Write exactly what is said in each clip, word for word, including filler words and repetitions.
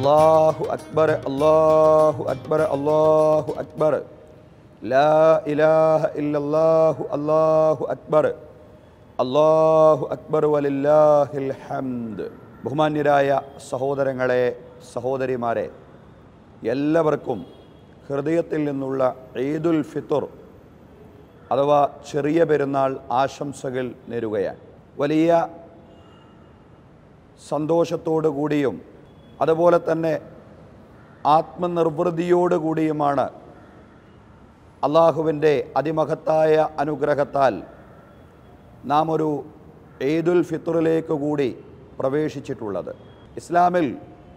അല്ലാഹു അക്ബർ അല്ലാഹു അക്ബർ അല്ലാഹു അക്ബർ ലാ ഇലാഹ ഇല്ലല്ലാഹു അല്ലാഹു അക്ബർ അല്ലാഹു അക്ബർ വലില്ലാഹിൽ ഹംദ്. ബഹുമാന്യരായ സഹോദരങ്ങളെ, സഹോദരിമാരെ, എല്ലാവർക്കും ഹൃദയത്തിൽ നിന്നുള്ള ഈദുൽ ഫിത്ർ അഥവാ ചെറിയ പെരുന്നാൾ ആശംസകൾ നേരുകയാണ്. വലിയ സന്തോഷത്തോടു കൂടിയും അതുപോലെ തന്നെ ആത്മനിർവൃതിയോടുകൂടിയുമാണ് അള്ളാഹുവിൻ്റെ അതിമഹത്തായ അനുഗ്രഹത്താൽ നാം ഒരു ഈദുൽ ഫിത്റിലേക്ക് കൂടി പ്രവേശിച്ചിട്ടുള്ളത്. ഇസ്ലാമിൽ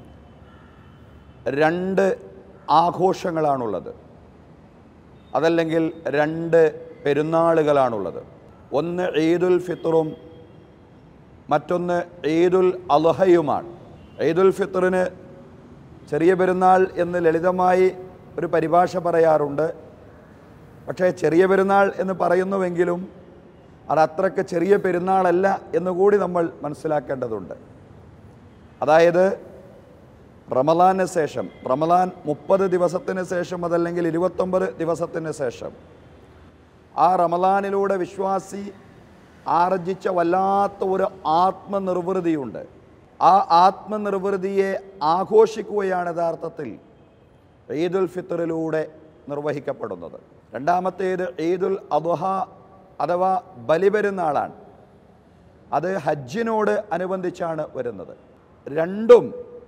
രണ്ട് ആഘോഷങ്ങളാണുള്ളത്, അതല്ലെങ്കിൽ രണ്ട് പെരുന്നാളുകളാണുള്ളത്. ഒന്ന് ഈദുൽ ഫിത്റും മറ്റൊന്ന് ഈദുൽ അദ്ഹയുമാണ്. ഈദുൽ ഫിത്റിന് ചെറിയ പെരുന്നാൾ എന്ന് ലളിതമായി ഒരു പരിഭാഷ പറയാറുണ്ട്. പക്ഷേ ചെറിയ പെരുന്നാൾ എന്ന് പറയുന്നുവെങ്കിലും അത് അത്രയ്ക്ക് ചെറിയ പെരുന്നാളല്ല എന്നുകൂടി നമ്മൾ മനസ്സിലാക്കേണ്ടതുണ്ട്. അതായത് റമളാന് ശേഷം, റമളാൻ മുപ്പത് ദിവസത്തിന് ശേഷം അതല്ലെങ്കിൽ ഇരുപത്തൊമ്പത് ദിവസത്തിന് ശേഷം ആ റമളാനിലൂടെ വിശ്വാസി ആർജിച്ച വല്ലാത്ത ഒരു ആത്മനിർവൃതിയുണ്ട്. ആ ആത്മനിർവൃതിയെ ആഘോഷിക്കുകയാണ് യഥാർത്ഥത്തിൽ ഈദുൽ ഫിത്റിലൂടെ നിർവഹിക്കപ്പെടുന്നത്. രണ്ടാമത്തേത് ഈദുൽ അദ്ഹ അഥവാ ബലിപെരുന്നാളാണ്. അത് ഹജ്ജിനോട് അനുബന്ധിച്ചാണ് വരുന്നത്. രണ്ടും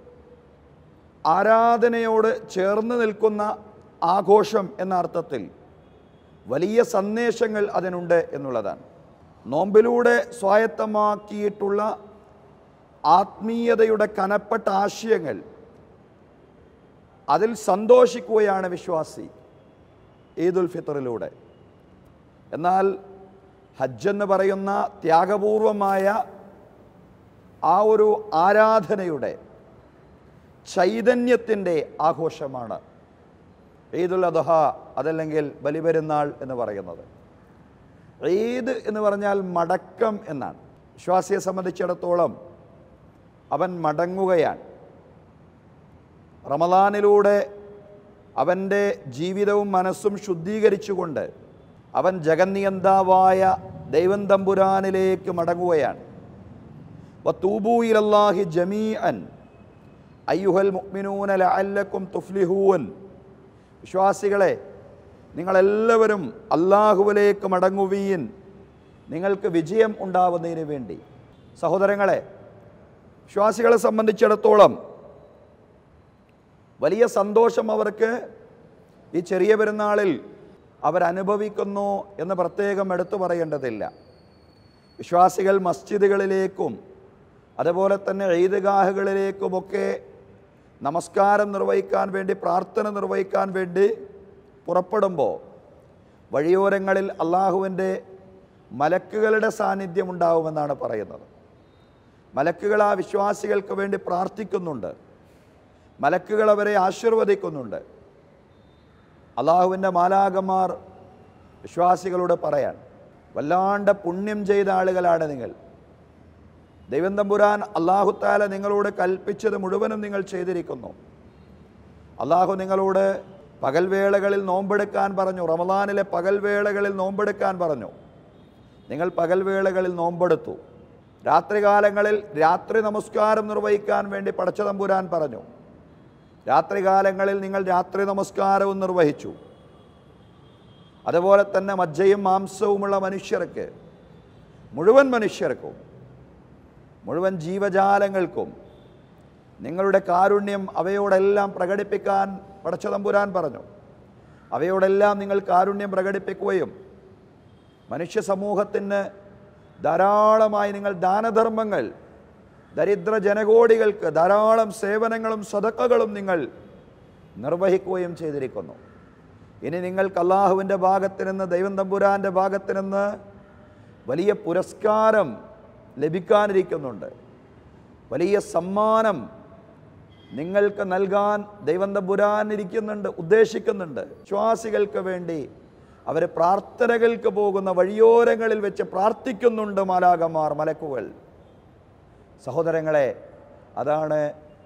ആരാധനയോട് ചേർന്ന് നിൽക്കുന്ന ആഘോഷം എന്ന അർത്ഥത്തിൽ വലിയ സന്ദേശങ്ങൾ അതിനുണ്ട് എന്നുള്ളതാണ്. നോമ്പിലൂടെ സ്വായത്തമാക്കിയിട്ടുള്ള ആത്മീയതയുടെ കനപ്പെട്ട ആശയങ്ങൾ, അതിൽ സന്തോഷിക്കുകയാണ് വിശ്വാസി ഈദുൽ ഫിത്റിലൂടെ. എന്നാൽ ഹജ്ജെന്ന് പറയുന്ന ത്യാഗപൂർവമായ ആ ഒരു ആരാധനയുടെ ചൈതന്യത്തിൻ്റെ ആഘോഷമാണ് ഈദുൽ അദ്ഹ അതല്ലെങ്കിൽ ബലിപെരുന്നാൾ എന്ന് പറയുന്നത്. ഈദ് എന്ന് പറഞ്ഞാൽ മടക്കം എന്നാണ്. വിശ്വാസിയെ സംബന്ധിച്ചിടത്തോളം അവൻ മടങ്ങുകയാണ്. റമളാനിലൂടെ അവൻ്റെ ജീവിതവും മനസ്സും ശുദ്ധീകരിച്ചുകൊണ്ട് അവൻ ജഗന്നിയന്താവായ ദൈവം തമ്പുരാനിലേക്ക് മടങ്ങുകയാണ്. വതൂബൂ ഇലല്ലാഹി ജമീഅൻ അയ്യുഹൽ മുഅ്മിനൂന ലഅല്ലക്കും തുഫ്ലിഹൂൻ. വിശ്വാസികളെ, നിങ്ങളെല്ലാവരും അല്ലാഹുവിലേക്ക് മടങ്ങുവീൻ, നിങ്ങൾക്ക് വിജയം ഉണ്ടാവുന്നതിന് വേണ്ടി. സഹോദരങ്ങളെ, വിശ്വാസികളെ സംബന്ധിച്ചിടത്തോളം വലിയ സന്തോഷം അവർക്ക് ഈ ചെറിയ പെരുന്നാളിൽ അവരനുഭവിക്കുന്നു എന്ന് പ്രത്യേകം എടുത്തു പറയേണ്ടതില്ല. വിശ്വാസികൾ മസ്ജിദുകളിലേക്കും അതുപോലെ തന്നെ ഈദ്ഗാഹുകളിലേക്കുമൊക്കെ നമസ്കാരം നിർവഹിക്കാൻ വേണ്ടി, പ്രാർത്ഥന നിർവഹിക്കാൻ വേണ്ടി പുറപ്പെടുമ്പോൾ വഴിയോരങ്ങളിൽ അള്ളാഹുവിൻ്റെ മലക്കുകളുടെ സാന്നിധ്യം ഉണ്ടാവുമെന്നാണ് പറയുന്നത്. മലക്കുകൾ ആ വിശ്വാസികൾക്ക് വേണ്ടി പ്രാർത്ഥിക്കുന്നുണ്ട്, മലക്കുകൾ അവരെ ആശീർവദിക്കുന്നുണ്ട്. അള്ളാഹുവിൻ്റെ മാലാഖമാർ വിശ്വാസികളോട് പറയാൻ, വല്ലാണ്ട് പുണ്യം ചെയ്ത ആളുകളാണ് നിങ്ങൾ. ദൈവം തമ്പുരാൻ അല്ലാഹു തആല നിങ്ങളോട് കൽപ്പിച്ചത് മുഴുവനും നിങ്ങൾ ചെയ്തിരിക്കുന്നു. അള്ളാഹു നിങ്ങളോട് പകൽവേളകളിൽ നോമ്പെടുക്കാൻ പറഞ്ഞു, റമളാനിലെ പകൽവേളകളിൽ നോമ്പെടുക്കാൻ പറഞ്ഞു. നിങ്ങൾ പകൽവേളകളിൽ നോമ്പെടുത്തു. രാത്രികാലങ്ങളിൽ രാത്രി നമസ്കാരം നിർവഹിക്കാൻ വേണ്ടി പടച്ച തമ്പുരാൻ പറഞ്ഞു. രാത്രികാലങ്ങളിൽ നിങ്ങൾ രാത്രി നമസ്കാരവും നിർവഹിച്ചു. അതുപോലെ തന്നെ മജ്ജയും മാംസവുമുള്ള മനുഷ്യർക്ക്, മുഴുവൻ മനുഷ്യർക്കും, മുഴുവൻ ജീവജാലങ്ങൾക്കും നിങ്ങളുടെ കാരുണ്യം അവയോടെല്ലാം പ്രകടിപ്പിക്കാൻ പടച്ച തമ്പുരാൻ പറഞ്ഞു. അവയോടെല്ലാം നിങ്ങൾ കാരുണ്യം പ്രകടിപ്പിക്കുകയും മനുഷ്യ സമൂഹത്തിന് ധാരാളമായി നിങ്ങൾ ദാനധർമ്മങ്ങൾ, ദരിദ്ര ജനകോടികൾക്ക് ധാരാളം സേവനങ്ങളും സദഖകളും നിങ്ങൾ നിർവഹിക്കുകയും ചെയ്തിരിക്കുന്നു. ഇനി നിങ്ങൾക്ക് അല്ലാഹുവിൻ്റെ ഭാഗത്ത് നിന്ന്, ദൈവം തമ്പുരാൻ്റെ ഭാഗത്ത് നിന്ന് വലിയ പുരസ്കാരം ലഭിക്കാനിരിക്കുന്നുണ്ട്. വലിയ സമ്മാനം നിങ്ങൾക്ക് നൽകാൻ ദൈവം തമ്പുരാൻ ഇരിക്കുന്നുണ്ട്, ഉദ്ദേശിക്കുന്നുണ്ട്. വിശ്വാസികൾക്ക് വേണ്ടി അവർ പ്രാർത്ഥനകൾക്ക് പോകുന്ന വഴിയോരങ്ങളിൽ വെച്ച് പ്രാർത്ഥിക്കുന്നുണ്ട് മാലാഖമാർ, മലക്കുകൾ. സഹോദരങ്ങളെ, അതാണ്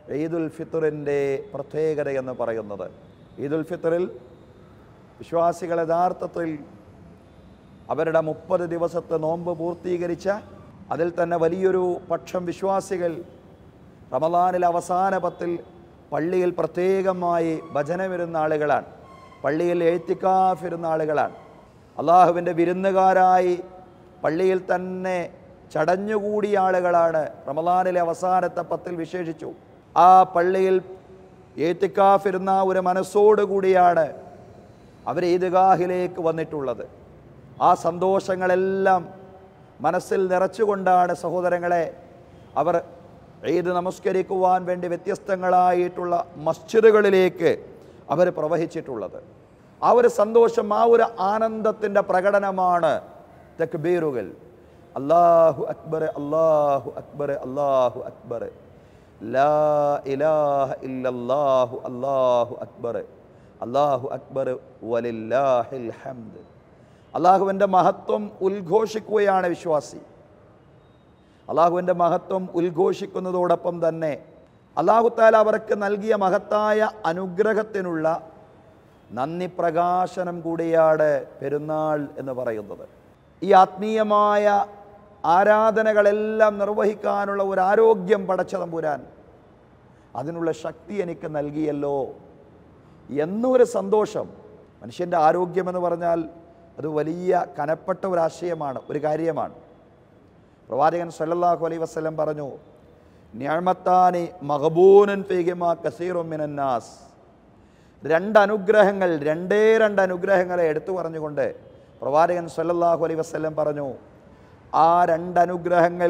ഈദുൽ ഫിത്തറിൻ്റെ പ്രത്യേകത എന്ന് പറയുന്നത്. ഈദുൽ ഫിത്തറിൽ വിശ്വാസികൾ യഥാർത്ഥത്തിൽ അവരുടെ മുപ്പത് ദിവസത്തെ നോമ്പ് പൂർത്തീകരിച്ച അതിൽ തന്നെ വലിയൊരു പക്ഷം വിശ്വാസികൾ റമളാനിൽ അവസാന പത്തിൽ പള്ളിയിൽ പ്രത്യേകമായി ഭജനമിരുന്ന ആളുകളാണ്, പള്ളിയിൽ എഴുത്തിക്കാഫിരുന്ന ആളുകളാണ്. അള്ളാഹുവിൻ്റെ വിരുന്നുകാരായി പള്ളിയിൽ തന്നെ ചടഞ്ഞുകൂടിയ ആളുകളാണ്. റമളാനിലെ അവസാനത്തെ പത്തിൽ വിശേഷിച്ചു ആ പള്ളിയിൽ എഴുത്തിക്കാഫിരുന്ന ഒരു മനസ്സോടുകൂടിയാണ് അവർ ഈദ്ഗാഹിലേക്ക് വന്നിട്ടുള്ളത്. ആ സന്തോഷങ്ങളെല്ലാം മനസ്സിൽ നിറച്ചുകൊണ്ടാണ് സഹോദരങ്ങളെ അവർ ഈദ് നമസ്കരിക്കുവാൻ വേണ്ടി വ്യത്യസ്തങ്ങളായിട്ടുള്ള മസ്ജിദുകളിലേക്ക് അവർ പ്രവഹിച്ചിട്ടുള്ളത്. ആ ഒരു സന്തോഷം, ആ ഒരു ആനന്ദത്തിൻ്റെ പ്രകടനമാണ് തക്ബീറുകൾ. അല്ലാഹു അക്ബർ, അല്ലാഹു അക്ബർ, അല്ലാഹു അക്ബർ, ലാ ഇലാഹ ഇല്ലല്ലാഹു, അല്ലാഹു അക്ബർ, അല്ലാഹു അക്ബർ വലില്ലാഹിൽ ഹംദ്. അള്ളാഹുവിൻ്റെ മഹത്വം ഉദ്ഘോഷിക്കുകയാണ് വിശ്വാസി. അള്ളാഹുവിൻ്റെ മഹത്വം ഉദ്ഘോഷിക്കുന്നതോടൊപ്പം തന്നെ അല്ലാഹു തആല അവർക്ക് നൽകിയ മഹത്തായ അനുഗ്രഹത്തിനുള്ള നന്ദി പ്രകാശനം കൂടിയാണ് പെരുന്നാൾ എന്ന് പറയുന്നത്. ഈ ആത്മീയമായ ആരാധനകളെല്ലാം നിർവഹിക്കാനുള്ള ഒരു ആരോഗ്യം പടച്ച തമ്പുരാൻ അതിനുള്ള ശക്തി എനിക്ക് നൽകിയല്ലോ എന്നൊരു സന്തോഷം. മനുഷ്യൻ്റെ ആരോഗ്യമെന്ന് പറഞ്ഞാൽ അത് വലിയ കനപ്പെട്ട ഒരാശയമാണ്, ഒരു കാര്യമാണ്. പ്രവാചകൻ സല്ലല്ലാഹു അലൈഹി വസല്ലം പറഞ്ഞു, നിഅമത്താനി മഗ്ബൂനൻ ഫീഹിമാ കസീറുൻ മിനൻ നാസ്. രണ്ട് അനുഗ്രഹങ്ങൾ, രണ്ടേ രണ്ട് അനുഗ്രഹങ്ങളെ എടുത്തു പറഞ്ഞുകൊണ്ട് പ്രവാചകൻ സല്ലല്ലാഹു അലൈഹി വസല്ലം പറഞ്ഞു, ആ രണ്ട് അനുഗ്രഹങ്ങൾ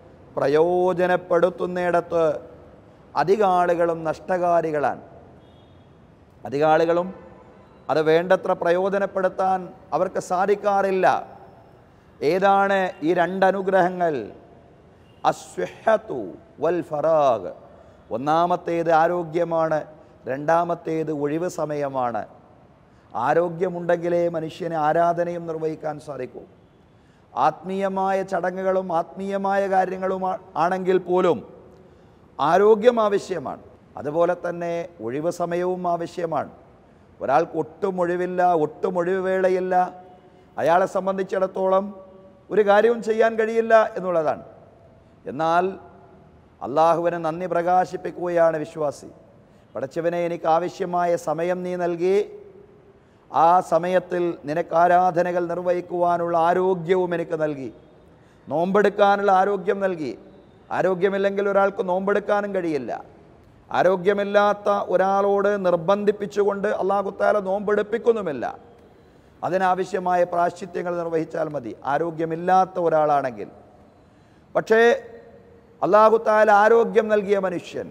പ്രയോജനപ്പെടുത്തുന്നിടത്ത് അധികാളുകളും നഷ്ടകാരികളാണ്. അധികാളുകളും അത് വേണ്ടത്ര പ്രയോജനപ്പെടുത്താൻ അവർക്ക് സാധിക്കാറില്ല. ഏതാണ് ഈ രണ്ടനുഗ്രഹങ്ങൾ? അസ്വിഹത്തു വൽ ഫറാഗ്. ഒന്നാമത്തേത് ആരോഗ്യമാണ്, രണ്ടാമത്തേത് ഒഴിവ് സമയമാണ്. ആരോഗ്യമുണ്ടെങ്കിലേ മനുഷ്യന് ആരാധനയും നിർവഹിക്കാൻ സാധിക്കൂ. ആത്മീയമായ ചടങ്ങുകളും ആത്മീയമായ കാര്യങ്ങളും ആണെങ്കിൽ പോലും ആരോഗ്യം ആവശ്യമാണ്. അതുപോലെ തന്നെ ഒഴിവ് സമയവും ആവശ്യമാണ്. ഒരാൾക്ക് ഒട്ടും ഒഴിവില്ല, ഒട്ടും ഒഴിവ് വേളയില്ല, അയാളെ സംബന്ധിച്ചിടത്തോളം ഒരു കാര്യവും ചെയ്യാൻ കഴിയില്ല എന്നുള്ളതാണ്. എന്നാൽ അള്ളാഹുവിനെ നന്ദി പ്രകാശിപ്പിക്കുകയാണ് വിശ്വാസി. പടച്ചവനെ, എനിക്ക് ആവശ്യമായ സമയം നീ നൽകി, ആ സമയത്തിൽ നിനക്ക് ആരാധനകൾ നിർവഹിക്കുവാനുള്ള ആരോഗ്യവും എനിക്ക് നൽകി, നോമ്പെടുക്കാനുള്ള ആരോഗ്യം നൽകി. ആരോഗ്യമില്ലെങ്കിൽ ഒരാൾക്ക് നോമ്പെടുക്കാനും കഴിയില്ല. ആരോഗ്യമില്ലാത്ത ഒരാളോട് നിർബന്ധിപ്പിച്ചുകൊണ്ട് അല്ലാഹു തആല നോമ്പെടുപ്പിക്കുന്നുമില്ല. അതിനാവശ്യമായ പ്രായശ്ചിത്യങ്ങൾ നിർവഹിച്ചാൽ മതി, ആരോഗ്യമില്ലാത്ത ഒരാളാണെങ്കിൽ. പക്ഷേ അല്ലാഹു തആല ആരോഗ്യം നൽകിയ മനുഷ്യൻ,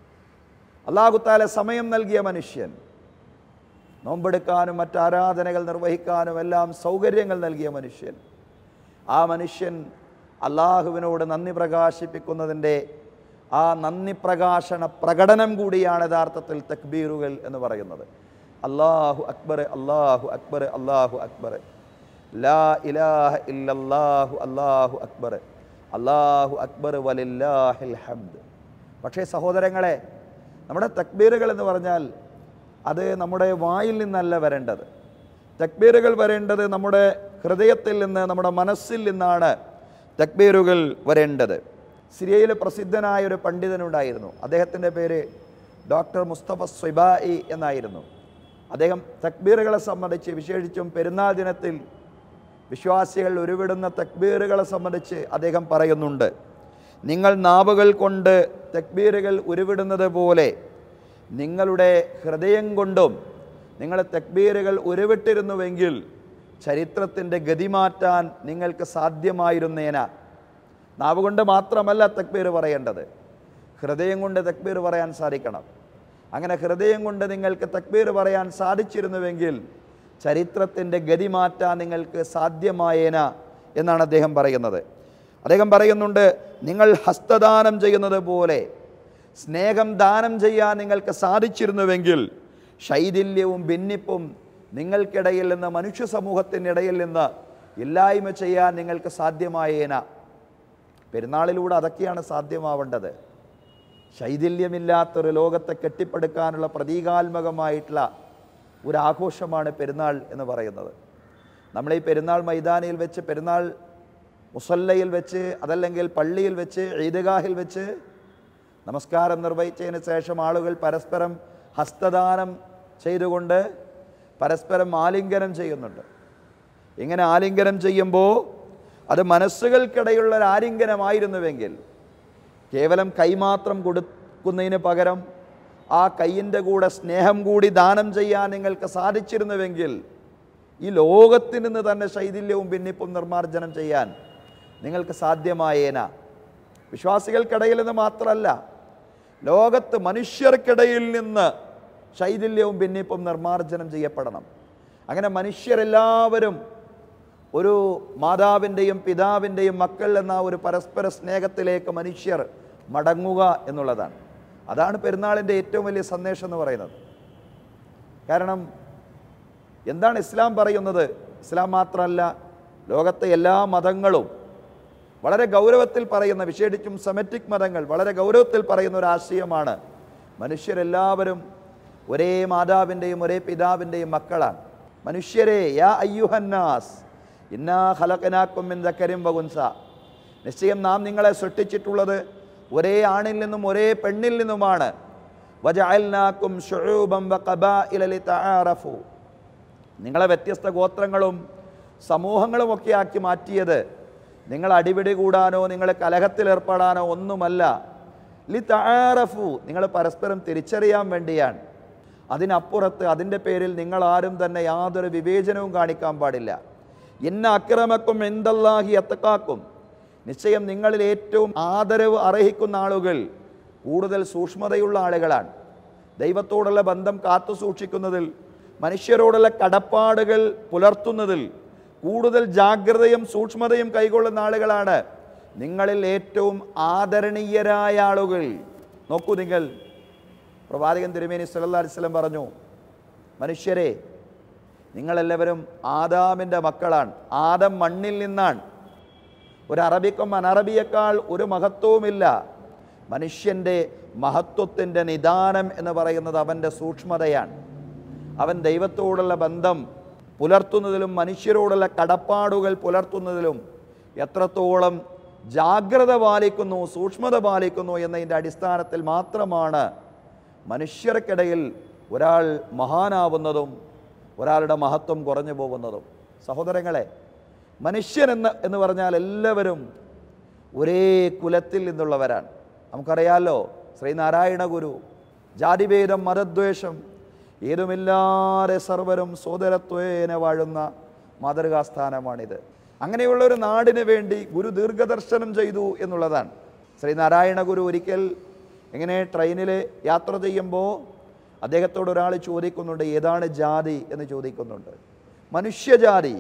അല്ലാഹു തആല സമയം നൽകിയ മനുഷ്യൻ, നോമ്പെടുക്കാനും മറ്റാരാധനകൾ നിർവഹിക്കാനും എല്ലാം സൗകര്യങ്ങൾ നൽകിയ മനുഷ്യൻ, ആ മനുഷ്യൻ അള്ളാഹുവിനോട് നന്ദി പ്രകാശിപ്പിക്കുന്നതിൻ്റെ ആ നന്ദി പ്രകാശന പ്രകടനം കൂടിയാണ് യഥാർത്ഥത്തിൽ തക്ബീറുകൾ എന്ന് പറയുന്നത്. അല്ലാഹു അക്ബർ, അല്ലാഹു അക്ബർ, അല്ലാഹു അക്ബർ, ലാ ഇലാഹ ഇല്ലല്ലാഹു, അല്ലാഹു അക്ബർ, അല്ലാഹു അക്ബർ വലില്ലാഹിൽ ഹംദ്. പക്ഷേ സഹോദരങ്ങളെ, നമ്മുടെ തക്ബീറുകൾ എന്ന് പറഞ്ഞാൽ അത് നമ്മുടെ വായിൽ നിന്നല്ല വരേണ്ടത്. തക്ബീറുകൾ വരേണ്ടത് നമ്മുടെ ഹൃദയത്തിൽ നിന്ന്, നമ്മുടെ മനസ്സിൽ നിന്നാണ് തക്ബീറുകൾ വരേണ്ടത്. സിറിയയിലെ പ്രസിദ്ധനായ ഒരു പണ്ഡിതനുണ്ടായിരുന്നു. അദ്ദേഹത്തിൻ്റെ പേര് ഡോക്ടർ മുസ്തഫ സ്വിബായി എന്നായിരുന്നു. അദ്ദേഹം തക്ബീറുകളെ സംബന്ധിച്ച്, വിശേഷിച്ചും പെരുന്നാൾ ദിനത്തിൽ വിശ്വാസികൾ ഉരുവിടുന്ന തക്ബീറുകളെ സംബന്ധിച്ച് അദ്ദേഹം പറയുന്നുണ്ട്, നിങ്ങൾ നാവുകൾ കൊണ്ട് തക്ബീറുകൾ ഉരുവിടുന്നത് പോലെ നിങ്ങളുടെ ഹൃദയം കൊണ്ടും നിങ്ങൾ തക്ബീറുകൾ ഉരുവിട്ടിരുന്നുവെങ്കിൽ ചരിത്രത്തിൻ്റെ ഗതി മാറ്റാൻ നിങ്ങൾക്ക് സാധ്യമായിരുന്നേന. നാവുകൊണ്ട് മാത്രമല്ല തക്ബീർ പറയേണ്ടത്, ഹൃദയം കൊണ്ട് തക്ബീർ പറയാൻ സാധിക്കണം. അങ്ങനെ ഹൃദയം കൊണ്ട് നിങ്ങൾക്ക് തക്ബീർ പറയാൻ സാധിച്ചിരുന്നുവെങ്കിൽ ചരിത്രത്തിൻ്റെ ഗതി മാറ്റാൻ നിങ്ങൾക്ക് സാധ്യമായേന എന്നാണ് അദ്ദേഹം പറയുന്നത്. അദ്ദേഹം പറയുന്നുണ്ട്, നിങ്ങൾ ഹസ്തദാനം ചെയ്യുന്നത് പോലെ സ്നേഹം ദാനം ചെയ്യാൻ നിങ്ങൾക്ക് സാധിച്ചിരുന്നുവെങ്കിൽ ശൈഥില്യവും ഭിന്നിപ്പും നിങ്ങൾക്കിടയിൽ നിന്ന്, മനുഷ്യ സമൂഹത്തിനിടയിൽ നിന്ന് ഇല്ലായ്മ ചെയ്യാൻ നിങ്ങൾക്ക് സാധ്യമായേന. പെരുന്നാളിലൂടെ അതൊക്കെയാണ് സാധ്യമാവേണ്ടത്. ശൈഥില്യമില്ലാത്തൊരു ലോകത്തെ കെട്ടിപ്പടുക്കാനുള്ള പ്രതീകാത്മകമായിട്ടുള്ള ഒരു ആഘോഷമാണ് പെരുന്നാൾ എന്ന് പറയുന്നത്. നമ്മൾ ഈ പെരുന്നാൾ മൈതാനിയിൽ വെച്ച്, പെരുന്നാൾ മുസല്ലയിൽ വെച്ച്, അതല്ലെങ്കിൽ പള്ളിയിൽ വെച്ച്, ഈദ്ഗാഹിൽ വെച്ച് നമസ്കാരം നിർവഹിച്ചതിന് ശേഷം ആളുകൾ പരസ്പരം ഹസ്തദാനം ചെയ്തുകൊണ്ട് പരസ്പരം ആലിംഗനം ചെയ്യുന്നുണ്ട്. ഇങ്ങനെ ആലിംഗനം ചെയ്യുമ്പോൾ അത് മനസ്സുകൾക്കിടയുള്ള ഒരു ആലിംഗനമായിരുന്നുവെങ്കിൽ, കേവലം കൈമാത്രം കൊടുക്കുന്നതിന് പകരം ആ കൈയിൻ്റെ കൂടെ സ്നേഹം കൂടി ദാനം ചെയ്യാൻ നിങ്ങൾക്ക് സാധിച്ചിരുന്നുവെങ്കിൽ, ഈ ലോകത്തിൽ നിന്ന് തന്നെ ശൈഥില്യവും ഭിന്നിപ്പും നിർമ്മാർജ്ജനം ചെയ്യാൻ നിങ്ങൾക്ക് സാധ്യമായേന. വിശ്വാസികൾക്കിടയിൽ നിന്ന് മാത്രമല്ല, ലോകത്ത് മനുഷ്യർക്കിടയിൽ നിന്ന് ശൈഥില്യവും ഭിന്നിപ്പും നിർമ്മാർജ്ജനം ചെയ്യപ്പെടണം. അങ്ങനെ മനുഷ്യരെല്ലാവരും ഒരു മാതാവിൻ്റെയും പിതാവിൻ്റെയും മക്കൾ എന്ന ഒരു പരസ്പര സ്നേഹത്തിലേക്ക് മനുഷ്യർ മടങ്ങുക എന്നുള്ളതാണ്. അതാണ് പെരുന്നാളിൻ്റെ ഏറ്റവും വലിയ സന്ദേശം എന്ന് പറയുന്നത്. കാരണം എന്താണ് ഇസ്ലാം പറയുന്നത്? ഇസ്ലാം മാത്രമല്ല, ലോകത്തെ എല്ലാ മതങ്ങളും വളരെ ഗൗരവത്തിൽ പറയുന്ന, വിശേഷിച്ചും സെമറ്റിക് മതങ്ങൾ വളരെ ഗൗരവത്തിൽ പറയുന്ന ഒരു ആശയമാണ് മനുഷ്യരെല്ലാവരും ഒരേ മാതാവിൻ്റെയും ഒരേ പിതാവിൻ്റെയും മക്കളാണ്. മനുഷ്യരെ, യാ അയ്യുഹന്നാസ് ഇന്നാ ഖലഖനാകും മിൻ ദക്കരിൻ വഉൻസ, നിശ്ചയം നാം നിങ്ങളെ സൃഷ്ടിച്ചിട്ടുള്ളത് ഒരേ ആണിൽ നിന്നും ഒരേ പെണ്ണിൽ നിന്നുമാണ്. വജഅൽനാകും ശുഊബൻ വഖബാഇല ലിതആറഫു, നിങ്ങളെ വ്യത്യസ്ത ഗോത്രങ്ങളും സമൂഹങ്ങളും ഒക്കെ ആക്കി മാറ്റിയത് നിങ്ങൾ അടിപിടി കൂടാനോ നിങ്ങൾ കലഹത്തിലേർപ്പെടാനോ ഒന്നുമല്ല. ലിതആറഫു, നിങ്ങൾ പരസ്പരം തിരിച്ചറിയാൻ വേണ്ടിയാണ്. അതിനപ്പുറത്ത് അതിൻ്റെ പേരിൽ നിങ്ങൾ ആരും തന്നെ യാതൊരു വിവേചനവും കാണിക്കാൻ പാടില്ല. ഇന്ന അക്രമക്കും ഇൻദല്ലാഹി അത്ഖാക്കും, നിശ്ചയം നിങ്ങളിൽ ഏറ്റവും ആദരവ് അർഹിക്കുന്ന ആളുകൾ കൂടുതൽ സൂക്ഷ്മതയുള്ള ആളുകളാണ്. ദൈവത്തോടുള്ള ബന്ധം കാത്തു സൂക്ഷിക്കുന്നതിൽ, മനുഷ്യരോടുള്ള കടപ്പാടുകൾ പുലർത്തുന്നതിൽ കൂടുതൽ ജാഗ്രതയും സൂക്ഷ്മതയും കൈകൊള്ളുന്ന ആളുകളാണ് നിങ്ങളിൽ ഏറ്റവും ആദരണീയരായ ആളുകൾ. നോക്കൂ, നിങ്ങൾ പ്രവാചകൻ തിരുമേനി സല്ലല്ലാഹു അലൈഹി വസല്ലം പറഞ്ഞു, മനുഷ്യരെ, നിങ്ങളെല്ലാവരും ആദാമിൻ്റെ മക്കളാണ്. ആദം മണ്ണിൽ നിന്നാണ്. ഒരു അറബിക്കും അനറബിയേക്കാൾ ഒരു മഹത്വവുമില്ല. മനുഷ്യൻ്റെ മഹത്വത്തിൻ്റെ നിദാനം എന്ന് പറയുന്നത് അവൻ്റെ സൂക്ഷ്മതയാണ്. അവൻ ദൈവത്തോടുള്ള ബന്ധം പുലർത്തുന്നതിലും മനുഷ്യരോടുള്ള കടപ്പാടുകൾ പുലർത്തുന്നതിലും എത്രത്തോളം ജാഗ്രത പാലിക്കുന്നു, സൂക്ഷ്മത പാലിക്കുന്നു എന്നതിൻ്റെ അടിസ്ഥാനത്തിൽ മാത്രമാണ് മനുഷ്യർക്കിടയിൽ ഒരാൾ മഹാനാവുന്നതും ഒരാളുടെ മഹത്വം കുറഞ്ഞു പോകുന്നതും. സഹോദരങ്ങളെ, മനുഷ്യരെന്ന് എന്ന് പറഞ്ഞാൽ എല്ലാവരും ഒരേ കുലത്തിൽ നിന്നുള്ളവരാണ്. നമുക്കറിയാമല്ലോ, ശ്രീനാരായണ ഗുരു ജാതിഭേദം മതദ്വേഷം ഏതുമില്ലാതെ സർവരും സോദരത്വേന വാഴുന്ന മാതൃകാസ്ഥാനമാണിത്. അങ്ങനെയുള്ള ഒരു നാടിന് വേണ്ടി ഗുരു ദീർഘദർശനം ചെയ്തു എന്നുള്ളതാണ്. ശ്രീനാരായണ ഗുരു ഒരിക്കൽ ഇങ്ങനെ ട്രെയിനിൽ യാത്ര ചെയ്യുമ്പോൾ അദ്ദേഹത്തോട് ഒരാൾ ചോദിക്കുന്നുണ്ട്, ഏതാണ് ജാതി എന്ന് ചോദിക്കുന്നുണ്ട്. മനുഷ്യജാതി.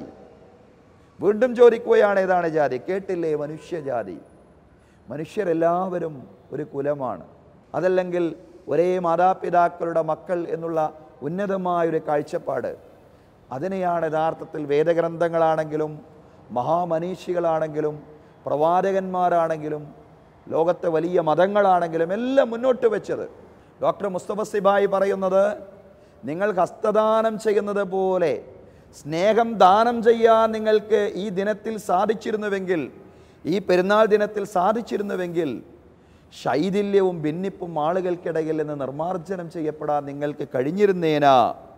വീണ്ടും ചോദിക്കുകയാണ്, ഏതാണ് ജാതി? കേട്ടില്ലേ? മനുഷ്യജാതി. മനുഷ്യരെല്ലാവരും ഒരു കുലമാണ്. അതല്ലെങ്കിൽ ഒരേ മാതാപിതാക്കളുടെ മക്കൾ എന്നുള്ള ഉന്നതമായൊരു കാഴ്ചപ്പാട്, അതിനെയാണ് യഥാർത്ഥത്തിൽ വേദഗ്രന്ഥങ്ങളാണെങ്കിലും മഹാമനീഷികളാണെങ്കിലും പ്രവാചകന്മാരാണെങ്കിലും ലോകത്തെ വലിയ മതങ്ങളാണെങ്കിലും എല്ലാം മുന്നോട്ട് വെച്ചത്. ഡോക്ടർ മുസ്തഫ സിബായി പറയുന്നത്, നിങ്ങൾ ഹസ്തദാനം ചെയ്യുന്നത് പോലെ സ്നേഹം ദാനം ചെയ്യാൻ നിങ്ങൾക്ക് ഈ ദിനത്തിൽ സാധിച്ചിരുന്നുവെങ്കിൽ, ഈ പെരുന്നാൾ ദിനത്തിൽ സാധിച്ചിരുന്നുവെങ്കിൽ, ശൈഥില്യവും ഭിന്നിപ്പും ആളുകൾക്കിടയിൽ നിന്ന് നിർമ്മാർജ്ജനം ചെയ്യപ്പെടാൻ നിങ്ങൾക്ക് കഴിഞ്ഞിരുന്നേനാ.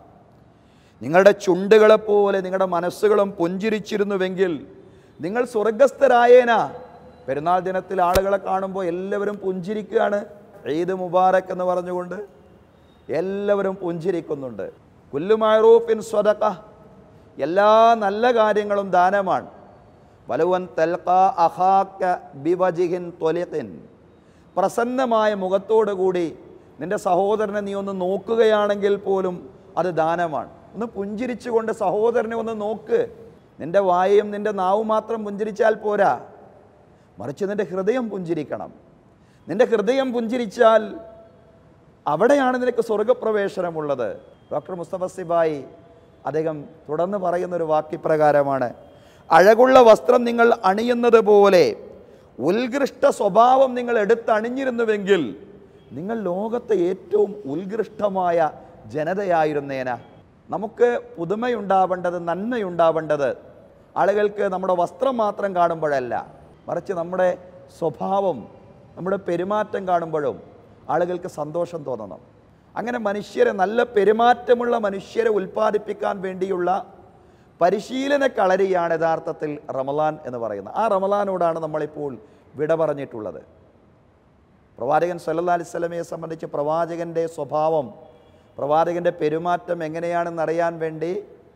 നിങ്ങളുടെ ചുണ്ടുകളെപ്പോലെ നിങ്ങളുടെ മനസ്സുകളും പുഞ്ചിരിച്ചിരുന്നുവെങ്കിൽ നിങ്ങൾ സ്വർഗസ്ഥരായേനാ. പെരുന്നാൾ ദിനത്തിൽ ആളുകളെ കാണുമ്പോൾ എല്ലാവരും പുഞ്ചിരിക്കുകയാണ്. ഈദ് മുബാറക് എന്ന് പറഞ്ഞുകൊണ്ട് എല്ലാവരും പുഞ്ചിരിക്കുന്നുണ്ട്. കുല്ലു മഅറൂഫിൻ സ്വദഖ, എല്ലാ നല്ല കാര്യങ്ങളും ദാനമാണ്. വലവൻ തൽഖാ അഖാക ബിവജ്ഹിൻ ത്വലിഖിൻ, പ്രസന്നമായ മുഖത്തോടു കൂടി നിൻ്റെ സഹോദരനെ നീ ഒന്ന് നോക്കുകയാണെങ്കിൽ പോലും അത് ദാനമാണ്. ഒന്ന് പുഞ്ചിരിച്ചുകൊണ്ട് സഹോദരനെ ഒന്ന് നോക്ക്. നിൻ്റെ വായയും നിൻ്റെ നാവും മാത്രം പുഞ്ചിരിച്ചാൽ പോരാ, മറിച്ച് നിൻ്റെ ഹൃദയം പുഞ്ചിരിക്കണം. നിൻ്റെ ഹൃദയം പുഞ്ചിരിച്ചാൽ അവിടെയാണ് നിനക്ക് സ്വർഗപ്രവേശനമുള്ളത്. ഡോക്ടർ മുസ്തഫ സിബായി അദ്ദേഹം തുടർന്ന് പറയുന്നൊരു വാക്യപ്രകാരമാണ്, അഴകുള്ള വസ്ത്രം നിങ്ങൾ അണിയുന്നത് പോലെ ഉത്കൃഷ്ട സ്വഭാവം നിങ്ങൾ എടുത്തണിഞ്ഞിരുന്നുവെങ്കിൽ നിങ്ങൾ ലോകത്തെ ഏറ്റവും ഉത്കൃഷ്ടമായ ജനതയായിരുന്നേന. നമുക്ക് പുതുമയുണ്ടാവേണ്ടത്, നന്മയുണ്ടാവേണ്ടത് ആളുകൾക്ക് നമ്മുടെ വസ്ത്രം മാത്രം കാണുമ്പോഴല്ല, മറിച്ച് നമ്മുടെ സ്വഭാവം, നമ്മുടെ പെരുമാറ്റം കാണുമ്പോഴും ആളുകൾക്ക് സന്തോഷം തോന്നണം. അങ്ങനെ മനുഷ്യരെ, നല്ല പെരുമാറ്റമുള്ള മനുഷ്യരെ ഉൽപ്പാദിപ്പിക്കാൻ വേണ്ടിയുള്ള പരിശീലന കളരിയാണ് യഥാർത്ഥത്തിൽ റമളാൻ എന്ന് പറയുന്നത്. ആ റമളാനോടാണ് നമ്മളിപ്പോൾ വിട പറഞ്ഞിട്ടുള്ളത്. പ്രവാചകൻ സല്ലല്ലാഹു അലൈഹി വസല്ലമയെ സംബന്ധിച്ച് പ്രവാചകൻ്റെ സ്വഭാവം, പ്രവാചകൻ്റെ പെരുമാറ്റം എങ്ങനെയാണെന്ന് അറിയാൻ വേണ്ടി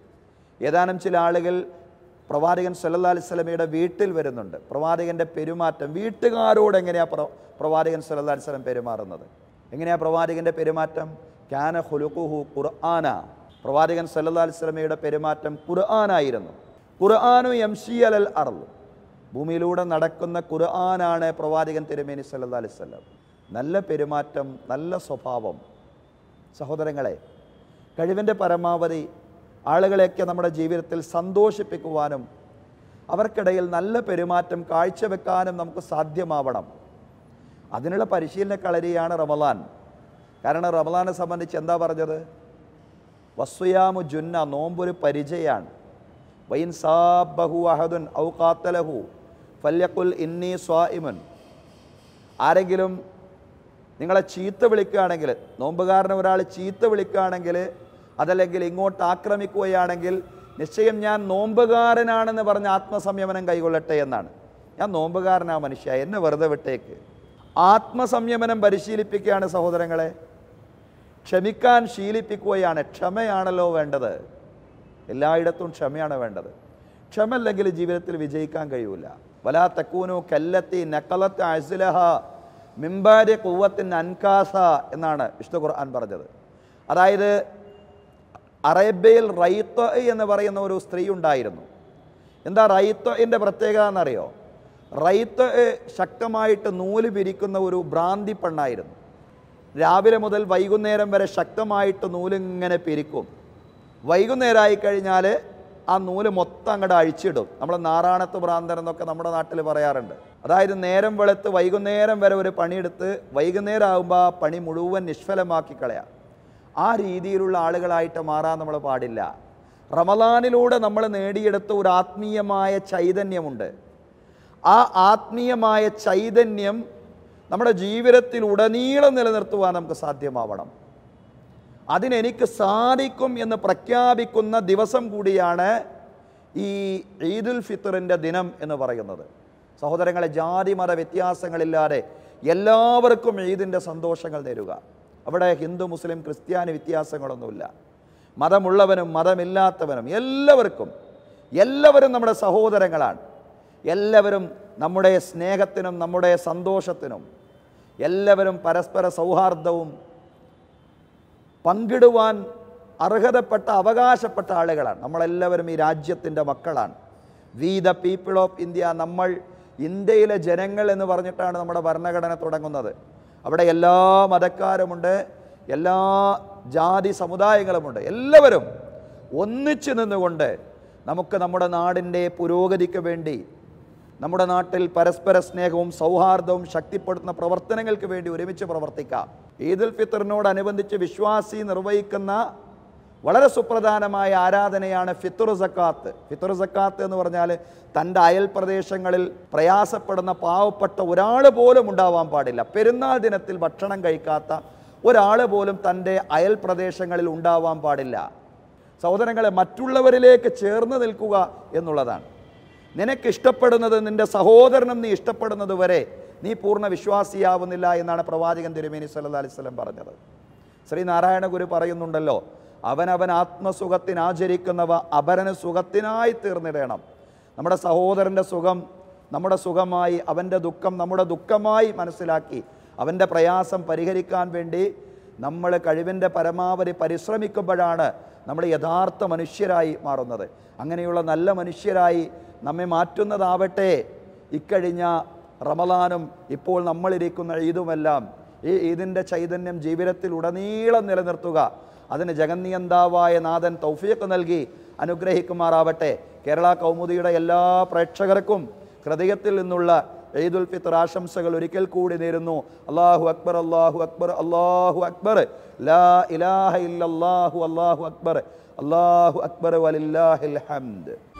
ഏതാനും ചില ആളുകൾ പ്രവാചകൻ സല്ലല്ലാഹു അലൈഹി വസല്ലമയുടെ വീട്ടിൽ വരുന്നുണ്ട്. പ്രവാചകൻ്റെ പെരുമാറ്റം, വീട്ടുകാരോട് എങ്ങനെയാണ് പ്ര പ്രവാചകൻ സല്ലല്ലാഹു അലൈഹി വസല്ലം പെരുമാറുന്നത്? എങ്ങനെയാണ് പ്രവാചകൻ്റെ പെരുമാറ്റം? കാന ഖുലുഖുഹു ഖുർആന. പ്രവാചകൻ സല്ലല്ലാഹു അലൈഹി വസല്ലമയുടെ പെരുമാറ്റം ഖുർആനായിരുന്നു. ഖുർആനു യംശി അലൽ അർള്, ഭൂമിയിലൂടെ നടക്കുന്ന ഖുർആനാണ് പ്രവാചകൻ തിരുമേനി സല്ലല്ലാഹു അലൈഹി വസല്ലം. നല്ല പെരുമാറ്റം, നല്ല സ്വഭാവം. സഹോദരങ്ങളെ, കഴിവിൻ്റെ പരമാവധി ആളുകളെയൊക്കെ നമ്മുടെ ജീവിതത്തിൽ സന്തോഷിപ്പിക്കുവാനും അവർക്കിടയിൽ നല്ല പെരുമാറ്റം കാഴ്ചവെക്കാനും നമുക്ക് സാധ്യമാവണം. അതിനുള്ള പരിശീലന കളരിയാണ് റമളാൻ. കാരണം റമളാനെ സംബന്ധിച്ച് എന്താ പറഞ്ഞത്? വസ്സുയാമു ജുന്ന, നോമ്പൊരു പരിചയാണ്. വൈൻ സാബഹു അഹദുൻ ഔ ഖാത്തലഹു ഫല്യഖുൽ ഇന്നി സ്വായിമുൻ. ആരെങ്കിലും നിങ്ങളെ ചീത്ത വിളിക്കുകയാണെങ്കിൽ, നോമ്പുകാരനെ ഒരാൾ ചീത്ത വിളിക്കുകയാണെങ്കിൽ, അതല്ലെങ്കിൽ ഇങ്ങോട്ട് ആക്രമിക്കുകയാണെങ്കിൽ, നിശ്ചയം ഞാൻ നോമ്പുകാരനാണെന്ന് പറഞ്ഞ് ആത്മസംയമനം കൈകൊള്ളട്ടെ എന്നാണ്. ഞാൻ നോമ്പുകാരനാ മനുഷ്യ, എന്നെ വെറുതെ വിട്ടേക്ക്. ആത്മസംയമനം പരിശീലിപ്പിക്കുകയാണ് സഹോദരങ്ങളെ. ക്ഷമിക്കാൻ ശീലിപ്പിക്കുകയാണ്. ക്ഷമയാണല്ലോ വേണ്ടത്. എല്ലായിടത്തും ക്ഷമയാണ് വേണ്ടത്. ക്ഷമല്ലെങ്കിൽ ജീവിതത്തിൽ വിജയിക്കാൻ കഴിയൂല. വലാ തക്കൂനു കല്ലത്തി നഖലത്ത് അസ്ലഹ മിംബാരി ഖുവത്തിൻ അൻകാസ എന്നാണ് വിശുദ്ധ ഖുർആൻ പറഞ്ഞത്. അതായത് അറേബ്യയിൽ റൈത്ത എന്ന് പറയുന്ന ഒരു സ്ത്രീ ഉണ്ടായിരുന്നു. എന്താ റൈത്തൻ്റെ പ്രത്യേകത എന്നറിയോ? റൈത്ത ശക്തമായിട്ട് നൂല് പിരിക്കുന്ന ഒരു ഭ്രാന്തി പെണ്ണായിരുന്നു. രാവിലെ മുതൽ വൈകുന്നേരം വരെ ശക്തമായിട്ട് നൂലിങ്ങനെ പിരിക്കും. വൈകുന്നേരമായി കഴിഞ്ഞാൽ ആ നൂല് മൊത്തം അങ്ങോട്ട് അഴിച്ചിടും. നമ്മൾ നാറാണത്ത് ഭ്രാന്തൻ എന്നൊക്കെ നമ്മുടെ നാട്ടിൽ പറയാറുണ്ട്. അതായത് നേരം വെളുത്ത് വൈകുന്നേരം വരെ ഒരു പണിയെടുത്ത് വൈകുന്നേരം ആകുമ്പോൾ ആ പണി മുഴുവൻ നിഷ്ഫലമാക്കി കളയാം. ആ രീതിയിലുള്ള ആളുകളായിട്ട് മാറാൻ നമ്മൾ പാടില്ല. റമളാനിലൂടെ നമ്മൾ നേടിയെടുത്ത ഒരു ആത്മീയമായ ചൈതന്യമുണ്ട്. ആ ആത്മീയമായ ചൈതന്യം നമ്മുടെ ജീവിതത്തിൽ ഉടനീളം നിലനിർത്തുവാൻ നമുക്ക് സാധ്യമാവണം. അതിനെനിക്ക് സാധിക്കും എന്ന് പ്രഖ്യാപിക്കുന്ന ദിവസം കൂടിയാണ് ഈ ഈദുൽ ഫിത്തറിൻ്റെ ദിനം എന്ന് പറയുന്നത്. സഹോദരങ്ങളെ, ജാതി മത വ്യത്യാസങ്ങളില്ലാതെ എല്ലാവർക്കും ഈദിൻ്റെ സന്തോഷങ്ങൾ നേരുക. അവിടെ ഹിന്ദു മുസ്ലിം ക്രിസ്ത്യാനി വ്യത്യാസങ്ങളൊന്നുമില്ല. മതമുള്ളവനും മതമില്ലാത്തവനും എല്ലാവർക്കും, എല്ലാവരും നമ്മുടെ സഹോദരങ്ങളാണ്. എല്ലാവരും നമ്മുടെ സ്നേഹത്തിനും നമ്മുടെ സന്തോഷത്തിനും, എല്ലാവരും പരസ്പര സൗഹാർദ്ദവും പങ്കിടുവാൻ അർഹതപ്പെട്ട അവകാശപ്പെട്ട ആളുകളാണ്. നമ്മളെല്ലാവരും ഈ രാജ്യത്തിൻ്റെ മക്കളാണ്. We the people of India. നമ്മൾ ഇന്ത്യയിലെ ജനങ്ങൾ എന്ന് പറഞ്ഞിട്ടാണ് നമ്മുടെ ഭരണഘടന തുടങ്ങുന്നത്. അവിടെ എല്ലാ മതക്കാരുമുണ്ട്, എല്ലാ ജാതി സമുദായങ്ങളുമുണ്ട്. എല്ലാവരും ഒന്നിച്ചു നിന്നുകൊണ്ട് നമുക്ക് നമ്മുടെ നാടിൻ്റെ പുരോഗതിക്ക് വേണ്ടി, നമ്മുടെ നാട്ടിൽ പരസ്പര സ്നേഹവും സൗഹാർദ്ദവും ശക്തിപ്പെടുത്തുന്ന പ്രവർത്തനങ്ങൾക്ക് വേണ്ടി ഒരുമിച്ച് പ്രവർത്തിക്കാം. ഈദുൽ ഫിത്തറിനോടനുബന്ധിച്ച് വിശ്വാസി നിർവഹിക്കുന്ന വളരെ സുപ്രധാനമായ ആരാധനയാണ് ഫിത്ർ സക്കാത്ത്. ഫിത്ർ സക്കാത്ത് എന്ന് പറഞ്ഞാൽ തൻ്റെ അയൽ പ്രദേശങ്ങളിൽ പ്രയാസപ്പെടുന്ന പാവപ്പെട്ട ഒരാൾ പോലും ഉണ്ടാവാൻ പാടില്ല. പെരുന്നാൾ ദിനത്തിൽ ഭക്ഷണം കഴിക്കാത്ത ഒരാൾ പോലും തൻ്റെ അയൽ പ്രദേശങ്ങളിൽ ഉണ്ടാവാൻ പാടില്ല. സഹോദരങ്ങളെ, മറ്റുള്ളവരിലേക്ക് ചേർന്ന് നിൽക്കുക എന്നുള്ളതാണ്. നിനക്ക് ഇഷ്ടപ്പെടുന്നത് നിൻ്റെ സഹോദരനും നീ ഇഷ്ടപ്പെടുന്നത് വരെ നീ പൂർണ്ണ വിശ്വാസിയാവുന്നില്ല എന്നാണ് പ്രവാചകൻ തിരുമേനി സല്ലല്ലാഹു അലൈഹി വസല്ലം പറഞ്ഞത്. ശ്രീനാരായണ ഗുരു പറയുന്നുണ്ടല്ലോ, അവനവൻ ആത്മസുഖത്തിനാചരിക്കുന്നവ അപരന് സുഖത്തിനായി തീർന്നിടണം. നമ്മുടെ സഹോദരൻ്റെ സുഖം നമ്മുടെ സുഖമായി, അവൻ്റെ ദുഃഖം നമ്മുടെ ദുഃഖമായി മനസ്സിലാക്കി അവൻ്റെ പ്രയാസം പരിഹരിക്കാൻ വേണ്ടി നമ്മൾ കഴിവിൻ്റെ പരമാവധി പരിശ്രമിക്കുമ്പോഴാണ് നമ്മൾ യഥാർത്ഥ മനുഷ്യരായി മാറുന്നത്. അങ്ങനെയുള്ള നല്ല മനുഷ്യരായി നമ്മെ മാറ്റുന്നതാവട്ടെ ഇക്കഴിഞ്ഞ റമളാനും ഇപ്പോൾ നമ്മളിരിക്കുന്ന ഈദുമെല്ലാം. ഈ ഈദിൻ്റെ ചൈതന്യം ജീവിതത്തിൽ ഉടനീളം നിലനിർത്തുക. അതിന് ജഗന്നിയന്താവായ നാഥൻ തൗഫീഖ് നൽകി അനുഗ്രഹിക്കുമാറാവട്ടെ. കേരള കൗമുദിയുടെ എല്ലാ പ്രേക്ഷകർക്കും ഹൃദയത്തിൽ നിന്നുള്ള ഈദുൽ ഫിത്ർ ആശംസകൾ ഒരിക്കൽ കൂടി നേരുന്നു. അല്ലാഹു അക്ബർ, അല്ലാഹു അക്ബർ, അല്ലാഹു അക്ബർ, ലാ ഇലാഹ ഇല്ലല്ലാഹു, അല്ലാഹു അക്ബർ, അല്ലാഹു അക്ബർ വലില്ലാഹിൽ ഹംദ്.